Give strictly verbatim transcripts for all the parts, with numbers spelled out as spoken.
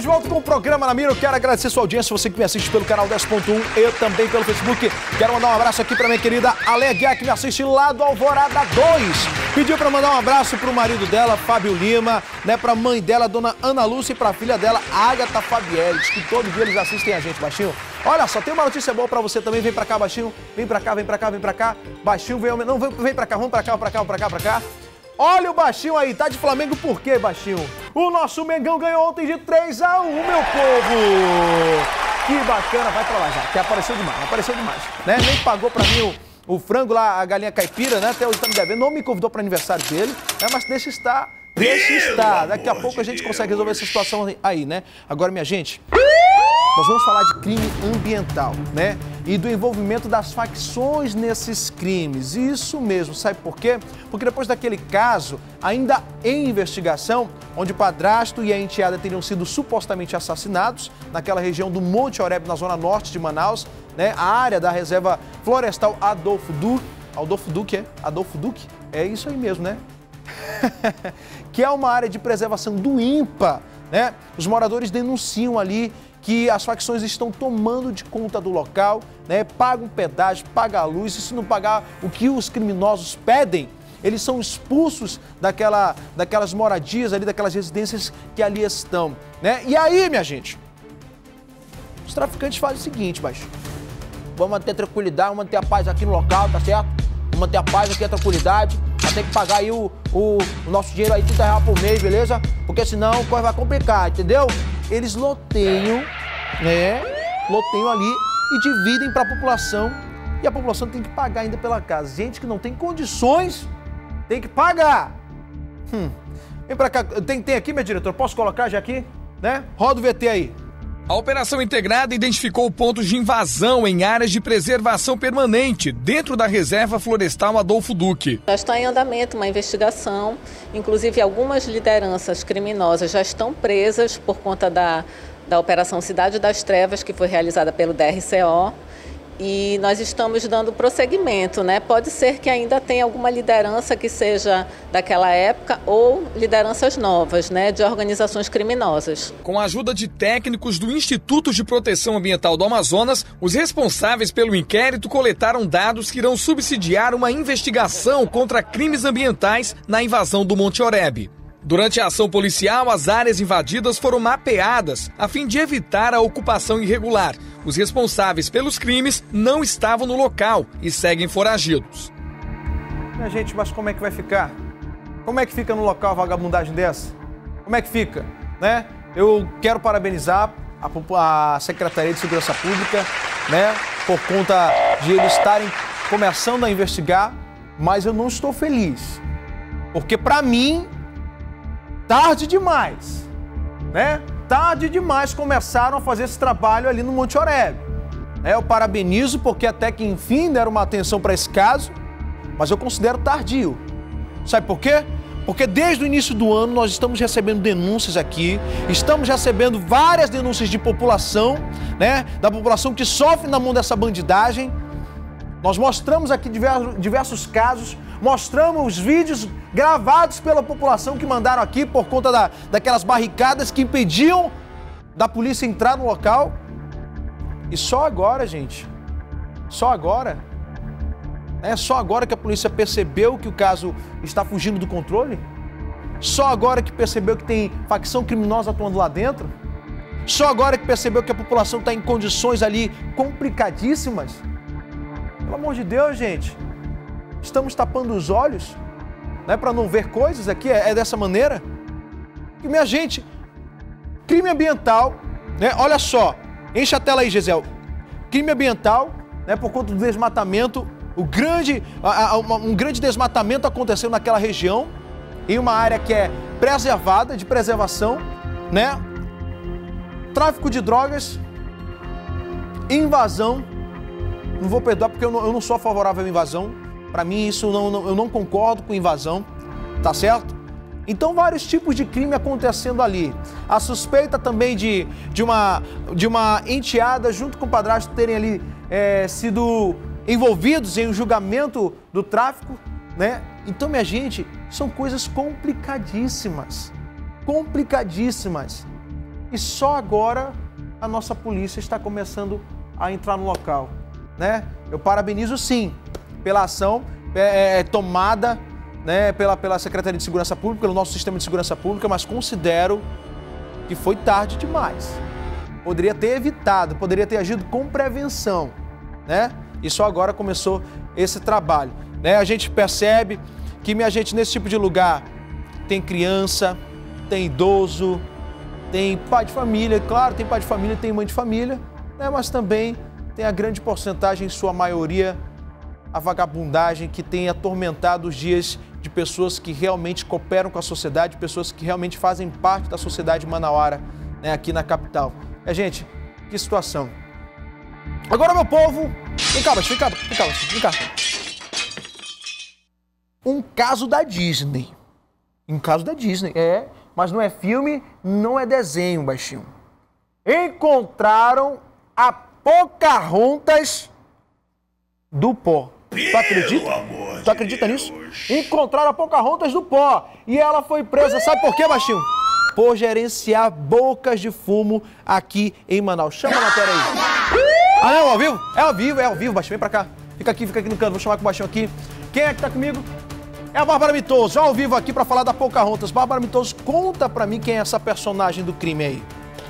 volta com o programa Na Mira. Eu quero agradecer sua audiência, você que me assiste pelo canal dez ponto um e também pelo Facebook. Quero mandar um abraço aqui pra minha querida Ale Guiar, que me assiste lá do Alvorada dois. Pediu pra mandar um abraço pro marido dela, Fábio Lima, né, pra mãe dela, dona Ana Lúcia, e pra filha dela, Agatha Fabielle. Diz que todo dia eles assistem a gente, Baixinho. Olha só, tem uma notícia boa pra você também. Vem pra cá, Baixinho. Vem pra cá, vem pra cá, vem pra cá. Baixinho, vem... Não, vem, vem pra cá, vamos pra cá, pra cá, pra cá, pra cá. Olha o Baixinho aí, tá de Flamengo por quê, Baixinho? O nosso Mengão ganhou ontem de três a um, meu povo! Que bacana, vai pra lá já, que apareceu demais, apareceu demais, né? Nem pagou pra mim o, o frango lá, a galinha caipira, né? Até hoje tá me devendo, não me convidou pra aniversário dele, né? Mas deixa estar, deixa estar. Daqui a pouco a gente consegue resolver essa situação aí, né? Agora, minha gente, nós vamos falar de crime ambiental, né? E do envolvimento das facções nesses crimes. Isso mesmo, sabe por quê? Porque depois daquele caso, ainda em investigação, onde o padrasto e a enteada teriam sido supostamente assassinados naquela região do Monte Oreb, na zona norte de Manaus, né? A área da reserva florestal Adolfo Duque, Adolfo Duque, é? Adolfo Duque? É isso aí mesmo, né? Que é uma área de preservação do INPA, né? Os moradores denunciam ali que as facções estão tomando de conta do local, né? Pagam pedágio, pagam a luz, e se não pagar o que os criminosos pedem, eles são expulsos daquela, daquelas moradias ali, daquelas residências que ali estão, né? E aí, minha gente, os traficantes fazem o seguinte, baixo. Vamos manter tranquilidade, vamos manter a paz aqui no local, tá certo? Vamos manter a paz aqui, a tranquilidade. Vai ter que pagar aí o, o, o nosso dinheiro aí, trinta reais por mês, beleza? Porque senão a coisa vai complicar, entendeu? Eles loteiam, né? Loteiam ali e dividem para a população. E a população tem que pagar ainda pela casa. Gente que não tem condições, tem que pagar. Hum. Vem pra cá. Tem, tem aqui, meu diretor? Posso colocar já aqui? Né? Roda o V T aí. A operação integrada identificou pontos de invasão em áreas de preservação permanente dentro da reserva florestal Adolfo Duque. Já está em andamento uma investigação, inclusive algumas lideranças criminosas já estão presas por conta da, da Operação Cidade das Trevas, que foi realizada pelo D R C O. E nós estamos dando prosseguimento, né? Pode ser que ainda tenha alguma liderança que seja daquela época ou lideranças novas, né? De organizações criminosas. Com a ajuda de técnicos do Instituto de Proteção Ambiental do Amazonas, os responsáveis pelo inquérito coletaram dados que irão subsidiar uma investigação contra crimes ambientais na invasão do Monte Oreb. Durante a ação policial, as áreas invadidas foram mapeadas a fim de evitar a ocupação irregular. Os responsáveis pelos crimes não estavam no local e seguem foragidos. Minha gente, mas como é que vai ficar? Como é que fica no local a vagabundagem dessa? Como é que fica, né? Eu quero parabenizar a, a Secretaria de Segurança Pública, né? Por conta de eles estarem começando a investigar, mas eu não estou feliz. Porque para mim, tarde demais, né? Tarde demais começaram a fazer esse trabalho ali no Monte Oreb. É, eu parabenizo porque até que enfim deram uma atenção para esse caso, mas eu considero tardio. Sabe por quê? Porque desde o início do ano nós estamos recebendo denúncias aqui, estamos recebendo várias denúncias de população, né? Da população que sofre na mão dessa bandidagem. Nós mostramos aqui diversos, diversos casos, mostramos os vídeos gravados pela população que mandaram aqui por conta da, daquelas barricadas que impediam da polícia entrar no local. E só agora, gente, só agora, é só agora que a polícia percebeu que o caso está fugindo do controle? Só agora que percebeu que tem facção criminosa atuando lá dentro? Só agora que percebeu que a população está em condições ali complicadíssimas? Pelo amor de Deus, gente, estamos tapando os olhos, né, para não ver coisas aqui, é, é dessa maneira? E, minha gente, crime ambiental, né, olha só, enche a tela aí, Gisele. Crime ambiental, né, por conta do desmatamento, o grande, a, a, uma, um grande desmatamento aconteceu naquela região, em uma área que é preservada, de preservação, né, tráfico de drogas, invasão. Não vou perdoar porque eu não, eu não sou favorável à invasão. Para mim, isso não, não, eu não concordo com invasão, tá certo? Então, vários tipos de crime acontecendo ali. A suspeita também de, de, uma, de uma enteada junto com o padrasto terem ali é, sido envolvidos em um julgamento do tráfico, né? Então, minha gente, são coisas complicadíssimas. Complicadíssimas. E só agora a nossa polícia está começando a entrar no local, né? Eu parabenizo sim pela ação é, é, tomada, né, pela, pela Secretaria de Segurança Pública, pelo nosso sistema de segurança pública, mas considero que foi tarde demais. Poderia ter evitado, poderia ter agido com prevenção, né? E só agora começou esse trabalho, né? A gente percebe que, minha gente, nesse tipo de lugar tem criança, tem idoso, tem pai de família, claro, tem pai de família, tem mãe de família, né? Mas também tem a grande porcentagem, em sua maioria, a vagabundagem que tem atormentado os dias de pessoas que realmente cooperam com a sociedade, pessoas que realmente fazem parte da sociedade manauara, né, aqui na capital. É, gente, que situação. Agora, meu povo, vem cá, vem cá, vem cá, vem cá. Um caso da Disney. Um caso da Disney, é, mas não é filme, não é desenho, baixinho. Encontraram a Pocahontas do pó. Tu acredita? Tu acredita nisso? Encontraram a Pocahontas do pó. E ela foi presa, sabe por quê, baixinho? Por gerenciar bocas de fumo aqui em Manaus. Chama a matéria aí. Ah, não, é ao vivo? É ao vivo, é ao vivo, baixinho. Vem pra cá. Fica aqui, fica aqui no canto. Vou chamar com o baixinho aqui. Quem é que tá comigo? É a Bárbara Mitoso, ao vivo aqui pra falar da Pocahontas. Bárbara Mitoso, conta pra mim quem é essa personagem do crime aí.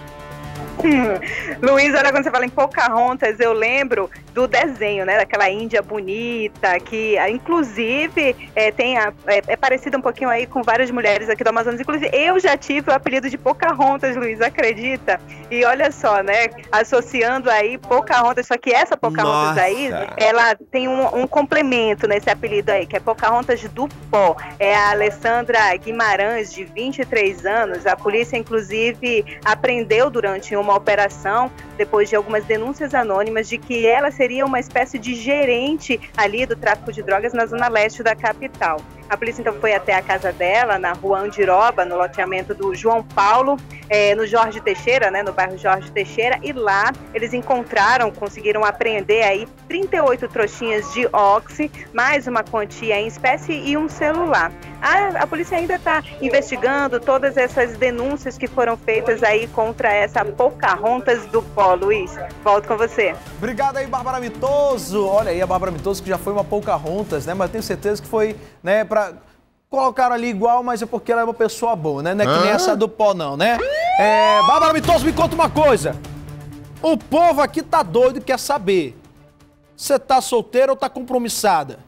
Luiz, olha, quando você fala em Pocahontas, eu lembro do desenho, né, daquela Índia bonita, que inclusive é, tem a, é, é parecida um pouquinho aí com várias mulheres aqui do Amazonas. Inclusive, eu já tive o apelido de Pocahontas, Luiz, acredita? E olha só, né, associando aí Pocahontas, só que essa Pocahontas Nossa. aí, ela tem um, um complemento nesse apelido aí, que é Pocahontas do pó. É a Alessandra Guimarães, de vinte e três anos. A polícia, inclusive, apreendeu durante uma operação, depois de algumas denúncias anônimas, de que ela seria uma espécie de gerente ali do tráfico de drogas na zona leste da capital. A polícia então foi até a casa dela, na rua Andiroba, no loteamento do João Paulo, é, no Jorge Teixeira, né, no bairro Jorge Teixeira, e lá eles encontraram, conseguiram apreender aí trinta e oito trouxinhas de oxi, mais uma quantia em espécie e um celular. A, a polícia ainda está investigando todas essas denúncias que foram feitas aí contra essa Pocahontas do pó. Luiz, volto com você. Obrigado aí, Bárbara Mitoso. Olha aí, a Bárbara Mitoso, que já foi uma Pocahontas, né? Mas eu tenho certeza que foi, né, pra... Colocaram ali igual, mas é porque ela é uma pessoa boa, né? Não é que nem essa do pó, não, né? É... Bárbara Mitoso, me conta uma coisa. O povo aqui tá doido e quer saber. Você tá solteira ou tá compromissada?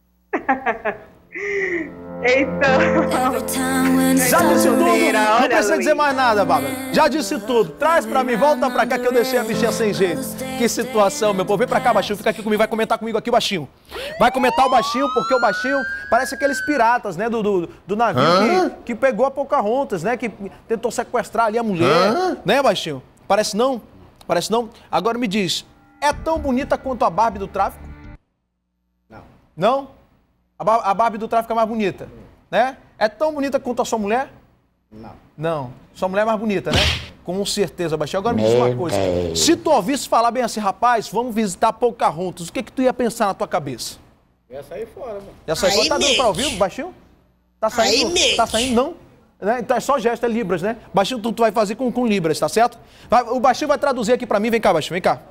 Eita! Já disse tudo, não precisa dizer mais nada, Bárbara. Já disse tudo. Traz pra mim, volta pra cá que eu deixei a bichinha sem jeito. Que situação, meu povo. Vem pra cá, baixinho, fica aqui comigo, vai comentar comigo aqui, baixinho. Vai comentar o baixinho, porque o baixinho parece aqueles piratas, né, do, do, do navio que, que pegou a Pocahontas, né, que tentou sequestrar ali a mulher, Hã? né, baixinho? Parece não? Parece não? Agora me diz, é tão bonita quanto a Barbie do tráfico? Não. Não? A Barbie do tráfico é mais bonita, né? É tão bonita quanto a sua mulher? Não. Não. Sua mulher é mais bonita, né? Com certeza, baixinho. Agora me diz uma coisa. Se tu ouvisse falar bem assim, rapaz, vamos visitar Pocahontas, o que que tu ia pensar na tua cabeça? Ia sair fora, mano. Ia sair fora? Tá dando pra ouvir, baixinho? Tá saindo? Aí, tá saindo, não? Né? Então é só gesto, é Libras, né? Baixinho, tu, tu vai fazer com, com Libras, tá certo? Vai, o baixinho vai traduzir aqui pra mim. Vem cá, baixinho, vem cá.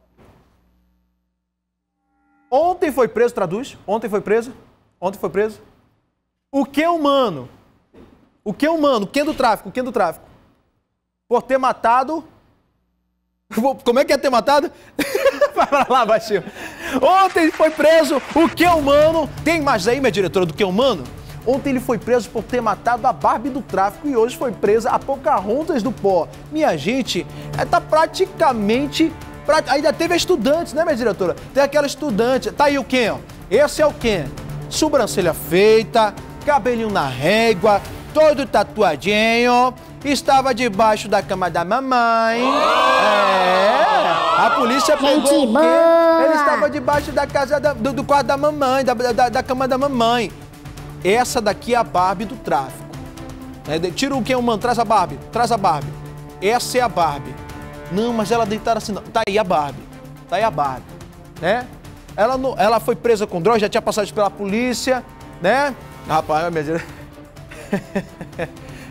Ontem foi preso, traduz. Ontem foi preso. Ontem foi preso. O que humano? O que humano? Quem do tráfico? Quem do tráfico? Por ter matado... Como é que é ter matado? Vai pra lá, baixinho. Ontem foi preso o que humano? Tem mais aí, minha diretora, do que humano? Ontem ele foi preso por ter matado a Barbie do tráfico e hoje foi presa a Pocahontas do pó. Minha gente, tá praticamente... Pra... Ainda teve estudantes, né, minha diretora? Tem aquela estudante. Tá aí o Ken, ó. Esse é o Ken. Sobrancelha feita, cabelinho na régua, todo tatuadinho, estava debaixo da cama da mamãe. É, a polícia pegou o quê? Ele estava debaixo da casa da, do, do quarto da mamãe, da, da, da cama da mamãe. Essa daqui é a Barbie do tráfico. É, tira o que, mano? Traz a Barbie, traz a Barbie. Essa é a Barbie. Não, mas ela deitada assim, não. Tá aí a Barbie, tá aí a Barbie, né? Ela, não, ela foi presa com droga, já tinha passado pela polícia, né? Rapaz, minha diretora...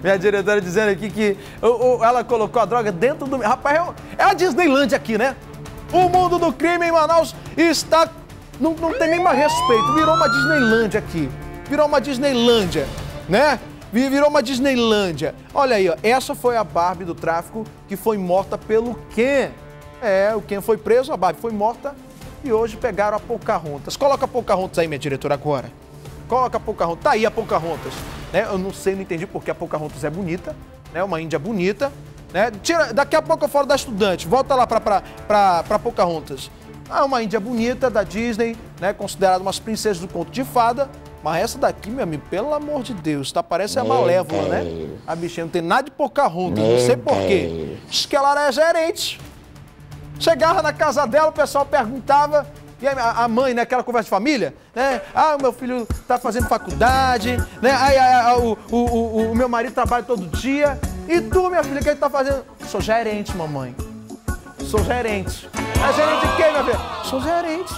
Minha diretora dizendo aqui que o, o, ela colocou a droga dentro do... Rapaz, é, é a Disneylândia aqui, né? O mundo do crime em Manaus está... Não, não tem nem mais respeito. Virou uma Disneylândia aqui. Virou uma Disneylândia, né? Virou uma Disneylândia. Olha aí, ó. Essa foi a Barbie do tráfico que foi morta pelo Ken. É, o Ken foi preso, a Barbie foi morta e hoje pegaram a Pocahontas. Coloca a Pocahontas aí, minha diretora, agora. Coloca a Pocahontas. Tá aí a Pocahontas. Né? Eu não sei, não entendi porque a Pocahontas é bonita, né? Uma índia bonita, né? Tira, daqui a pouco eu falo da estudante. Volta lá pra, pra, pra, pra Pocahontas. Ah, uma índia bonita da Disney, né? Considerada umas princesas do conto de fada. Mas essa daqui, meu amigo, pelo amor de Deus, tá? Parece a Malévola, né? A bichinha não tem nada de Pocahontas, não sei porquê. Diz que ela era gerente. Chegava na casa dela, o pessoal perguntava, e a mãe, né, aquela conversa de família, né? Ah, o meu filho tá fazendo faculdade, né? Ai, ai, ai, o, o, o, o meu marido trabalha todo dia. E tu, minha filha, o que ele tá fazendo? Sou gerente, mamãe. Sou gerente. É gerente de quê, minha filha? Sou gerente.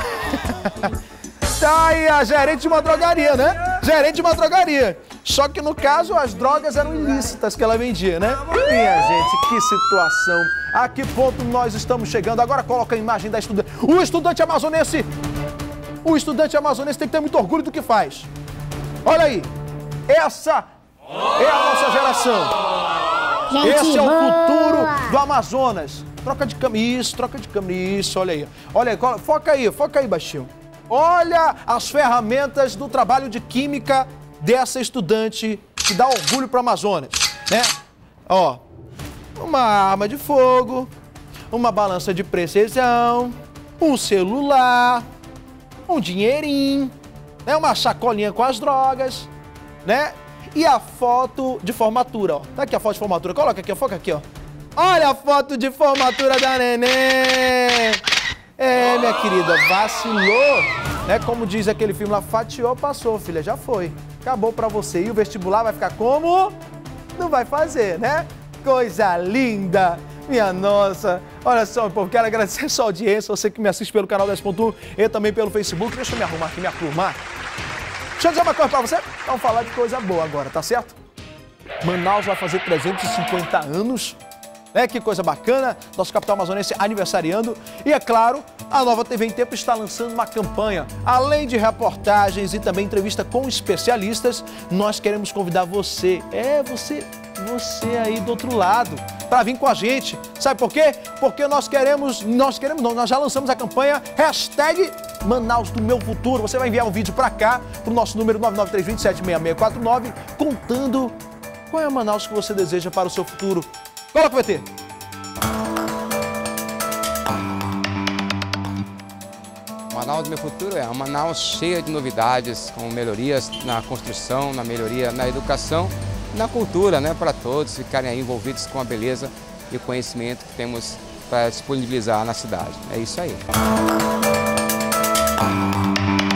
Tá aí a gerente de uma drogaria, né? Gerente de uma drogaria. Só que no caso as drogas eram ilícitas que ela vendia, né? Minha gente, que situação. A que ponto nós estamos chegando? Agora coloca a imagem da estudante. O estudante amazonense, o estudante amazonense tem que ter muito orgulho do que faz. Olha aí, essa é a nossa geração. Gente, esse é o futuro do Amazonas. Troca de câmera, isso, troca de câmera, isso, olha aí. Olha aí, foca aí, foca aí, baixinho. Olha as ferramentas do trabalho de química dessa estudante que dá orgulho para o Amazonas, né? Ó, uma arma de fogo, uma balança de precisão, um celular, um dinheirinho, né? Uma sacolinha com as drogas, né? E a foto de formatura, ó. Tá aqui a foto de formatura, coloca aqui, ó, foca aqui, ó. Olha a foto de formatura da neném! É, minha querida, vacilou, né? Como diz aquele filme lá, fatiou, passou, filha, já foi. Acabou pra você. E o vestibular vai ficar como? Não vai fazer, né? Coisa linda, minha nossa. Olha só, povo, quero agradecer a sua audiência, você que me assiste pelo canal dez ponto um e também pelo Facebook. Deixa eu me arrumar aqui, me acalmar. Deixa eu dizer uma coisa pra você. Vamos falar de coisa boa agora, tá certo? Manaus vai fazer trezentos e cinquenta anos. É, que coisa bacana, nosso capital amazonense aniversariando. E é claro, a Nova T V em Tempo está lançando uma campanha. Além de reportagens e também entrevista com especialistas, nós queremos convidar você, é, você, você aí do outro lado, para vir com a gente. Sabe por quê? Porque nós queremos, nós queremos não, nós já lançamos a campanha hashtag Manaus do Meu Futuro. Você vai enviar um vídeo para cá, pro nosso número nove nove três dois sete seis seis quatro nove, contando qual é a Manaus que você deseja para o seu futuro. Coloca o V T. Manaus do Meu Futuro é uma Manaus cheia de novidades, com melhorias na construção, na melhoria na educação, na cultura, né, para todos ficarem aí envolvidos com a beleza e o conhecimento que temos para disponibilizar na cidade. É isso aí.